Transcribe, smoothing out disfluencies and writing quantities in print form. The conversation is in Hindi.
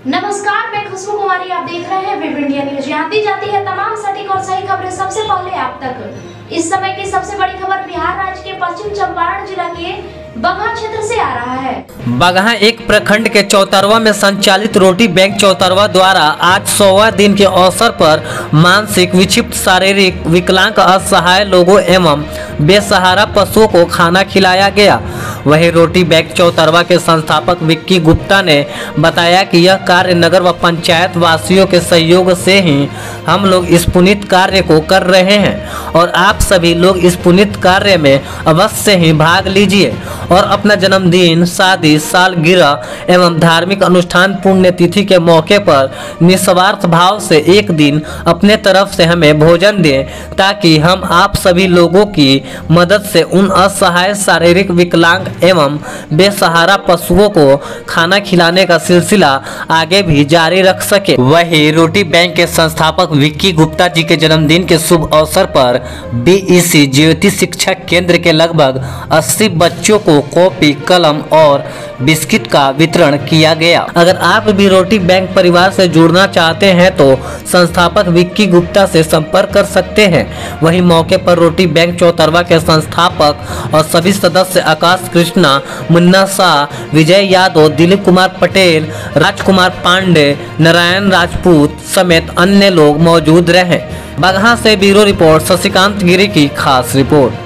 नमस्कार, मैं खुशबू कुमारी। आप देख रहे हैं वेब इंडिया न्यूज। यहाँ दी जाती है तमाम सटीक और सही खबरें सबसे पहले आप तक। इस समय की सबसे बड़ी खबर बिहार राज्य के पश्चिम चंपारण जिला के बगहा क्षेत्र से आ रहा है। बगहा एक प्रखंड के चौतरवा में संचालित रोटी बैंक चौतरवा द्वारा आज 100वां दिन के अवसर पर मानसिक विक्षिप्त, शारीरिक विकलांग, असहाय लोगों एवं बेसहारा पशुओं को खाना खिलाया गया। वहीं रोटी बैंक चौतरवा के संस्थापक विक्की गुप्ता ने बताया कि यह कार्य नगर व पंचायत वासियों के सहयोग से ही हम लोग इस पुनीत कार्य को कर रहे हैं और आप सभी लोग इस पुनीत कार्य में अवश्य ही भाग लीजिए और अपना जन्मदिन, शादी, सालगिरह एवं धार्मिक अनुष्ठान, पुण्यतिथि के मौके पर निस्वार्थ भाव से एक दिन अपने तरफ से हमें भोजन दें, ताकि हम आप सभी लोगों की मदद से उन असहाय, शारीरिक विकलांग एवं बेसहारा पशुओं को खाना खिलाने का सिलसिला आगे भी जारी रख सके। वही रोटी बैंक के संस्थापक विक्की गुप्ता जी के जन्मदिन के शुभ अवसर पर बीईसी ज्योति शिक्षा केंद्र के लगभग 80 बच्चों को कॉपी, कलम और बिस्किट का वितरण किया गया। अगर आप भी रोटी बैंक परिवार से जुड़ना चाहते हैं तो संस्थापक विक्की गुप्ता से संपर्क कर सकते हैं। वहीं मौके पर रोटी बैंक चौतरवा के संस्थापक और सभी सदस्य आकाश कृष्णा, मुन्ना शाह, विजय यादव, दिलीप कुमार पटेल, राजकुमार पांडे, नारायण राजपूत समेत अन्य लोग मौजूद रहे। बगहा से ब्यूरो रिपोर्ट शशिकांत गिरी की खास रिपोर्ट।